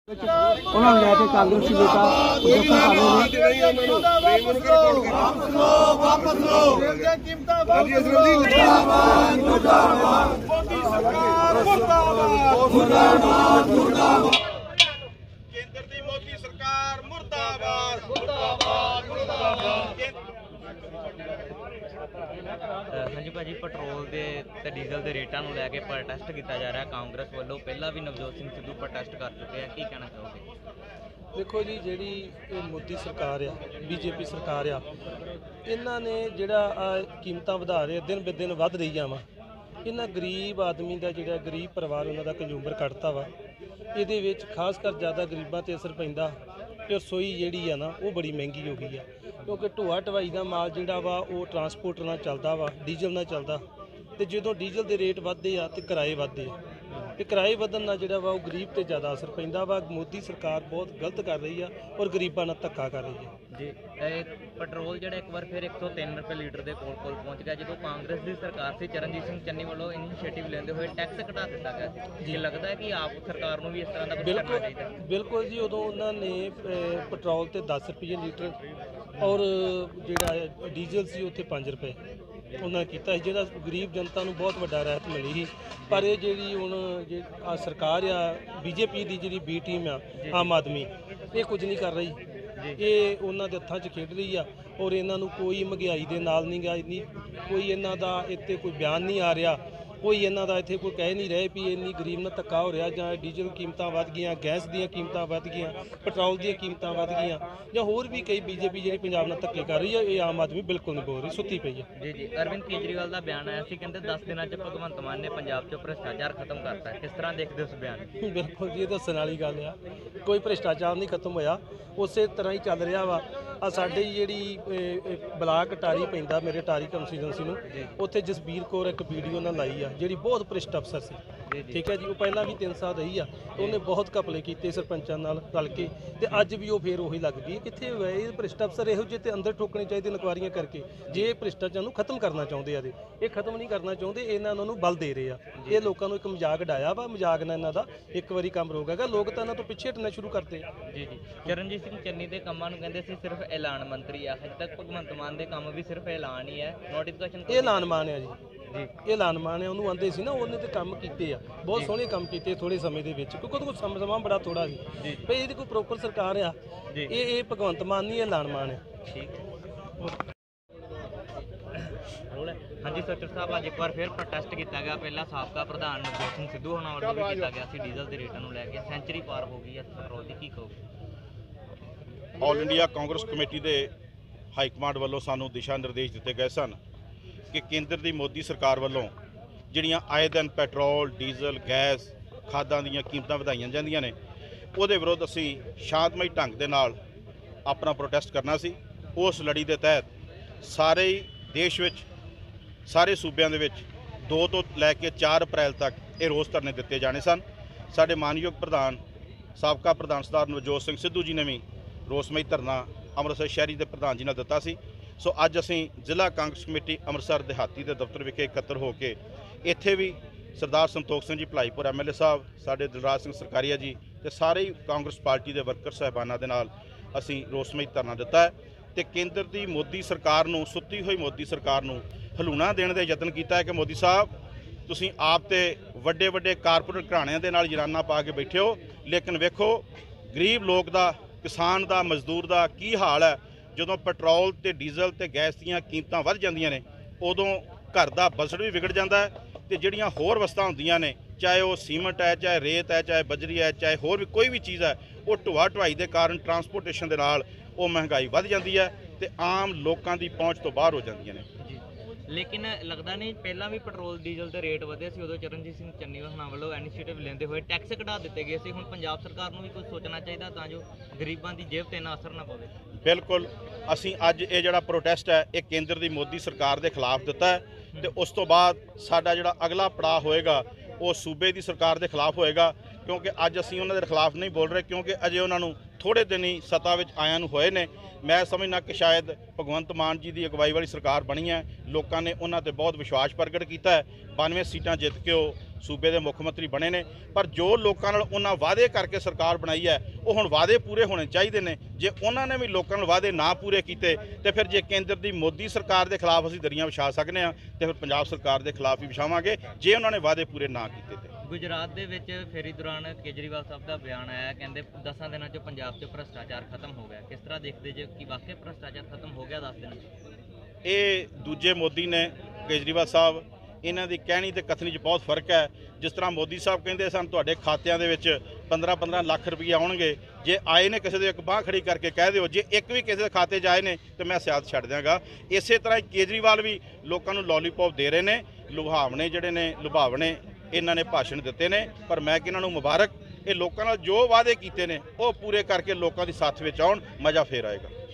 उन्होंने लैके कांग्रेसी नेता केंद्र दी मोदी सरकार मुर्दाबाद मुर्दाबाद मुर्दाबाद। हाँ जी भाजी, पेट्रोल के डीजल के रेटा लैके प्रोटेस्ट किया जा रहा है कांग्रेस वालों। पहला भी नवजोत सिंह सिद्धू प्रोटेस्ट कर चुके हैं, की कहना चाहोगे? देखो जी, जी मोदी सरकार आ, बीजेपी सरकार आ, इन्हों ने जोड़ा कीमत वधा रहे दिन ब दिन वध रही वा, इन्होंने गरीब आदमी का जोड़ा गरीब परिवार उन्होंने कंज्यूमर कटता वा। ये खास कर ज़्यादा गरीबों से असर पैंदा कि रसोई जी है ना वो बड़ी महंगी हो गई है, क्योंकि ढोआ ढवाई का माल जोड़ा वा वो ट्रांसपोर्ट ना चलता वा, डीजल ना चलता। तो जो डीजल के रेट बढ़ते हैं तो किराए बढ़ते हैं, तो किराए बढ़न ना जोड़ा वा गरीब पर ज़्यादा असर पैंदा वा। मोदी सरकार बहुत गलत कर रही है और गरीबों नाल धक्का कर रही है जी। पेट्रोल जो एक बार फिर 103 रुपये लीटर के कोल पहुँच गया। जो कांग्रेस की सरकार से चरणजीत सिंह चन्नी वालों इनिशिएटिव लेते हुए टैक्स घटा दिता गया जी, लगता है कि आप सरकार को भी इस तरह का कुछ करना चाहिए? बिल्कुल जी, उदों उन्होंने पेट्रोल ते 10 रुपये लीटर और जोड़ा डीजल से उत्थे 5 रुपये उन्होंने किया, जो गरीब जनता को बहुत वड्डा राहत मिली ही। पर ये जी हुण सरकार आ बीजेपी की जी बी टीम आ आम आदमी, ये कुछ नहीं कर रही, ये उन्होंने हत्थां 'च खेड रही आ। और इन्हों कोई महंगाई के नाल नहीं गा, कोई इन्हों का इत्ते कोई बयान नहीं आ रहा, कोई इन्हों का इत्थे कोई कह नहीं रहे भी इन्नी गरीब नाल धक्का हो रहा, जां डीजल कीमत वध गई, गैस दी कीमत वध गई, पेट्रोल दी कीमत वध गई, जां होर भी कई बीजेपी जी पंजाब नाल धक्के कर रही है। ये आम आदमी बिल्कुल नहीं बोल रही, सुत्ती पई है जी जी। अरविंद केजरीवाल का बयान आया सी, कहते 10 दिनों भगवंत मान ने पंजाब चो भ्रष्टाचार खत्म करता है, किस तरह देखते हो उस बयान? बिल्कुल जी, दसन वाली गल आ, कोई भ्रष्टाचार नहीं खत्म होया, उस तरह ही चल रहा वा। साडी जी ब्लाक टारी पैंदा मेरे टारी कंस्टीट्यूंसी में, उत्थे जसबीर कौर एक वीडियो ना लाई आ जी बहुत भ्रष्ट अफसर सी, ठीक है जी। वो पहला भी 3 साल रही आ, उन्हें बहुत घपले किए सरपंचों नाल रल के, ते अज भी वो फिर उही लग गई। कित्थे होए ये भ्रष्ट अफसर? इहो ਜਿਹੇ ते अंदर ठोकने चाहिए इनकुआरियां करके, जे भ्रष्टाचार नूं खत्म करना चाहुंदे आ। ये खत्म नहीं करना चाहुंदे, इन्हां नूं बल दे रहे आ। ये लोगों को एक मजाक डाया वा, मजाक नाल इन्हां दा एक बारी काम रोकेगा, लोग तो इन्हां तो पिछे हटना शुरू करते जी जी। चरणजीत सिंह चन्नी के कामां नूं कहंदे सी सिर्फ ऐलान मंत्री आ, अजे तक भगवंत मान के काम भी सिर्फ ऐलान ही है, नोटिफिकेशन ये ऐलान मान है जी, ये ऐलान मान है। उन्होंने आंदे सी ना, उन्हें तो काम किए आ, बहुत सोहने काम किए थोड़े समय के विच, क्योंकि उहदे कोल समा बड़ा थोड़ा सी भाई। ये कोई प्रॉपर सरकार आ, ये भगवंत मान नहीं, ऐलान मान है। ठीक है। हाँ जी सचिव साहब, अज एक बार फिर प्रोटेस्ट किया गया। पहला साबका प्रधान नवजोत सिंह सिद्धू होना वालों भी किया गया सी, डीजल के रेटों को लैके सेंचुरी पार हो गई है पेट्रोल की, की कहोगे? ऑल इंडिया कांग्रेस कमेटी के हाईकमांड वालों सानू दिशा निर्देश दिए गए सन कि केंद्र की मोदी सरकार वालों जिहड़ियां आए दिन पेट्रोल डीजल गैस खादां दीयां कीमतां वधाईयां जांदियां ने, उहदे विरुद्ध असीं शांतमई ढंग दे नाल अपना प्रोटेस्ट करना सी। उस लड़ी के तहत सारे देश विच सारे सूबਿਆਂ ਦੇ ਵਿੱਚ 2 ਤੋਂ ਲੈ ਕੇ 4 अप्रैल तक ये रोज़ धरने दिते जाने सन। साडे मानयोग प्रधान साबका प्रधान सरदार नवजोत सिंह सिद्धू जी ने भी रोसमई धरना अमृतसर शहरी के प्रधान जी ने दिता सी। सो अज असीं जिला कांग्रेस कमेटी अमृतसर देहाती के दफ्तर विखे एकत्र होकर इत्थे भी सरदार संतोख सिंह जी भलाईपुर MLA साहब, साडे दिलराज सिंह सरकारिया जी ते सारे कांग्रेस पार्टी के वर्कर साहबानां दे नाल असीं रोसमई धरना दिता है। तो केंद्र की मोदी सरकार नूं, सुत्ती हुई मोदी सरकार नूं हलूणा देने का यतन किया है कि मोदी साहब तुसीं आप ते वड्डे वड्डे कारपोरेट घराणिਆਂ ਦੇ ਨਾਲ ਜਰਾਨਾ पा के बैठे हो, लेकिन वेखो गरीब लोग का, किसान का, मजदूर का की हाल है। जदों पेट्रोल ते डीजल ते गैस दीयां कीमतां वध जांदियां ने, उदों घर का बजट भी विगड़ जाता है। तो जिहड़ियां होर वस्तां हुंदियां ने, चाहे वो सीमेंट है, चाहे रेत है, चाहे बजरी है, चाहे होर भी कोई भी चीज़ है, वो ढोआ ढवाई के कारण ट्रांसपोर्टेशन के नाल वो महंगाई वध जाती है, तो आम लोगों की पहुँच तो बाहर हो जाती ने। लेकिन लगता नहीं पहला भी पेट्रोल डीजल के रेट वधे सी, उदों चरणजीत सिंह चन्नी होना वालों इनिशिएटिव लेंदे हुए टैक्स घटा दिते गए सी। हुण पंजाब सरकार को भी कुछ सोचना चाहिए तां जो गरीबां दी जेब ते इन्ना असर ना पवे। बिल्कुल, असीं अज ये जिहड़ा प्रोटेस्ट है ये केंद्र की मोदी सरकार के खिलाफ दिता है, तो उस तो बाद साडा जिहड़ा अगला पड़ाव होएगा वो सूबे की सरकार के खिलाफ होएगा, क्योंकि अज असीं उन्हां दे खिलाफ नहीं बोल रहे, क्योंकि अजे उन्होंने थोड़े दिन ही सत्ता विच आयां नूं होए ने। मैं समझना कि शायद भगवंत मान जी की अगवाई वाली सरकार बनी है, लोगों ने उन्हां ते बहुत विश्वास प्रगट किया है। 92 सीटां जित के सूबे के मुख मंत्री बने ने, पर जो लोगों नाल उन्हां वादे करके सरकार बनाई है वो हुण वादे पूरे होने चाहिए ने। जे उन्होंने भी लोगों नाल वादे ना पूरे किए तो फिर जे केंद्र की मोदी सरकार के खिलाफ असीं दरियां विछा सकते हैं तो फिर पंजाब सरकार के खिलाफ भी विछावांगे जे उन्होंने वादे पूरे ना किए तो। गुजरात ਦੇ ਵਿੱਚ ਫੇਰੀ ਦੌਰਾਨ ਕੇਜਰੀਵਾਲ ਸਾਹਿਬ ਦਾ ਬਿਆਨ ਆਇਆ, ਕਹਿੰਦੇ 10 ਦਿਨਾਂ 'ਚ ਪੰਜਾਬ 'ਚ ਭ੍ਰਸ਼ਟਾਚਾਰ ਖਤਮ ਹੋ ਗਿਆ। ਕਿਸ ਤਰ੍ਹਾਂ ਦੇਖਦੇ ਜੇ ਕਿ ਵਾਕਈ ਭ੍ਰਸ਼ਟਾਚਾਰ ਖਤਮ ਹੋ ਗਿਆ 10 ਦਿਨਾਂ 'ਚ? ਇਹ ਦੂਜੇ ਮੋਦੀ ਨੇ ਕੇਜਰੀਵਾਲ ਸਾਹਿਬ, ਇਹਨਾਂ ਦੀ ਕਹਿਣੀ ਤੇ ਕਥਨੀ 'ਚ ਬਹੁਤ ਫਰਕ ਹੈ। ਜਿਸ ਤਰ੍ਹਾਂ ਮੋਦੀ ਸਾਹਿਬ ਕਹਿੰਦੇ ਸਨ ਤੁਹਾਡੇ ਖਾਤਿਆਂ ਦੇ ਵਿੱਚ 15-15 ਲੱਖ ਰੁਪਏ ਆਉਣਗੇ, ਜੇ ਆਏ ਨੇ ਕਿਸੇ ਦੇ ਇੱਕ ਬਾਂਹ ਖੜੀ ਕਰਕੇ ਕਹਿ ਦਿਓ ਜੇ ਇੱਕ ਵੀ ਕਿਸੇ ਦੇ ਖਾਤੇ 'ਚ ਆਏ ਨੇ ਤੇ ਮੈਂ ਸਿਆਸਤ ਛੱਡ ਦਿਆਂਗਾ। ਇਸੇ ਤਰ੍ਹਾਂ ਕੇਜਰੀਵਾਲ ਵੀ ਲੋਕਾਂ ਨੂੰ ਲੋਲੀਪੌਪ ਦੇ ਰਹੇ ਨੇ, ਲੁਭਾਵਣੇ ਜਿਹੜੇ ਨੇ ਲੁਭਾਵਣੇ ਇਹਨਾਂ ਨੇ ਭਾਸ਼ਣ ਦਿੱਤੇ ਨੇ। ਪਰ ਮੈਂ ਕਿ ਇਹਨਾਂ ਨੂੰ ਮੁਬਾਰਕ, ਇਹ ਲੋਕਾਂ ਨਾਲ ਜੋ ਵਾਅਦੇ ਕੀਤੇ ਨੇ ਉਹ ਪੂਰੇ ਕਰਕੇ ਲੋਕਾਂ ਦੀ ਸਾਥ ਵਿੱਚ ਆਉਣ, ਮਜ਼ਾ ਫੇਰ ਆਏਗਾ।